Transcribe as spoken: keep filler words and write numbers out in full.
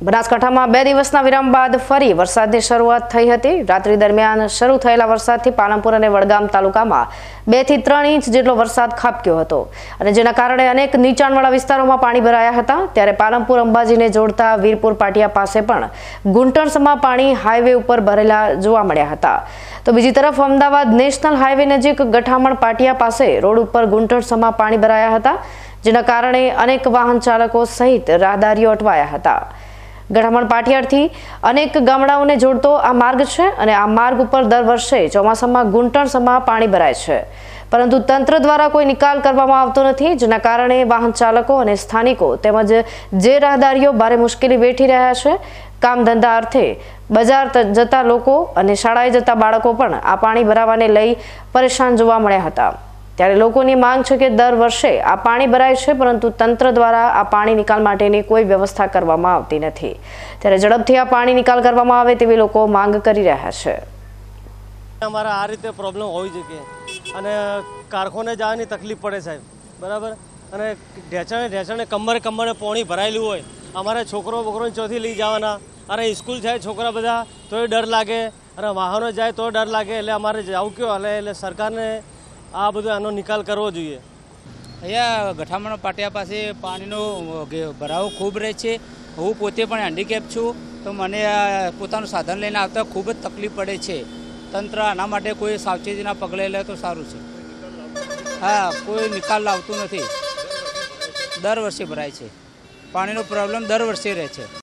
બનાસકાંઠામાં બે દિવસના વિરામ બાદ ફરી વરસાદની શરૂઆત થઈ હતી। રાત્રિ દરમિયાન શરૂ થયેલા વરસાદથી પાલનપુર અને વડગામ તાલુકામાં બે થી ત્રણ ઇંચ જેટલો વરસાદ ખાબક્યો હતો અને જેના કારણે અનેક નીચાણવાળા વિસ્તારોમાં પાણી ભરાયા હતા। ત્યારે પાલનપુર અંબાજીને જોડતા વીરપુર પાટિયા પાસે પણ ઘૂંટણસમાં પાણી હાઈવે ઉપર ભરેલા જોવા મળ્યા હતા। તો બીજી તરફ અમદાવાદ નેશનલ હાઈવે નજીક ગઠામણ પાટિયા પાસે રોડ ઉપર ઘૂંટણસમાં પાણી ભરાયા હતા, જેના કારણે અનેક વાહન ચાલકો સહિત રાહદારીઓ અટવાયા હતા। ગઠામણ પાટિયાથી અનેક ગામડાઓને જોડતો આ માર્ગ છે અને આ માર્ગ ઉપર દર વર્ષે ચોમાસામાં ઘૂંટણસમાં પાણી ભરાય છે, પરંતુ તંત્ર દ્વારા કોઈ નિકાલ કરવામાં આવતો નથી, જેના કારણે વાહન ચાલકો અને સ્થાનિકો તેમજ જે રાહદારીઓ ભારે મુશ્કેલી વેઠી રહ્યા છે। કામ ધંધા અર્થે બજાર જતા લોકો અને શાળાએ જતા બાળકો પણ આ પાણી ભરાવાને લઈ પરેશાન જોવા મળ્યા હતા। ત્યારે લોકોની માંગ છે કે દર વર્ષે આ પાણી ભરાય છે, પરંતુ તંત્ર દ્વારા આ પાણી નિકાલ માટેની કોઈ વ્યવસ્થા કરવામાં આવતી નથી। ત્યારે ઝડપથી આ પાણી નિકાલ કરવામાં આવે તેવી લોકો માંગ કરી રહ્યા છે। અમારા આ રીતે પ્રોબ્લેમ હોઈ શકે અને કારખાને જવાની તકલીફ પડે સાહેબ, બરાબર। અને ઢેચણે ઢેચણે કમરે કમરે પાણી ભરાયેલું હોય, અમારે છોકરો બોકરોને ચોથી લઈ જવાના, અને સ્કૂલ જાય છોકરા બધા તોય ડર લાગે, અને વાહનો જાય તો ડર લાગે। એટલે અમારે જવું કયો હાલે, એટલે સરકારને આ બધું આનો નિકાલ કરવો જોઈએ। અહીંયા ગઠામણ પાટિયા પાસે પાણીનો ભરાવો ખૂબ રહે છે। હું પોતે પણ હેન્ડીકેપ છું, તો મને પોતાનું સાધન લઈને આવતા ખૂબ જ તકલીફ પડે છે। તંત્ર આના માટે કોઈ સાવચેતીના પગલે લે તો સારું છે। હા, કોઈ નિકાલ લાવતું નથી, દર વર્ષે ભરાય છે। પાણીનો પ્રોબ્લેમ દર વર્ષે રહે છે।